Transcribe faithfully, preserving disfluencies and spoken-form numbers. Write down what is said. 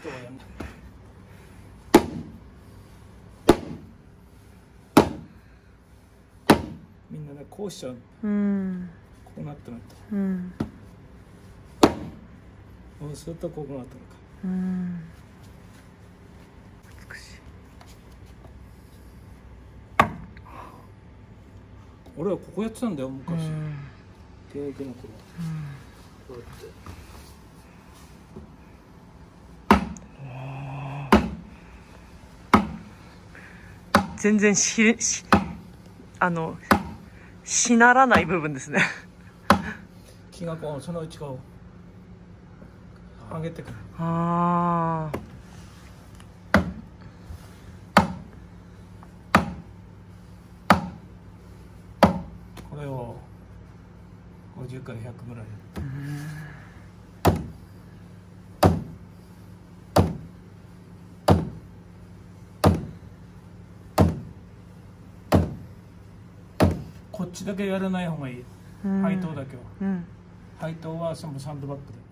人はやんない。みんなねこうしちゃう。 うん。 こうなってないと。 うん。 そうするとこうなってるか。 うん。美しい。 俺はここやってたんだよ昔。 うん。 現役の頃。 うん。 こうやって。 全然ししあのしならない部分ですね。 気がこうそのうちこう上げてくる。 ああ。 これをごじゅうからひゃくぐらい。こっちだけやらない方がいい。配当だけは。 うん。 配当はそのサンドバッグで。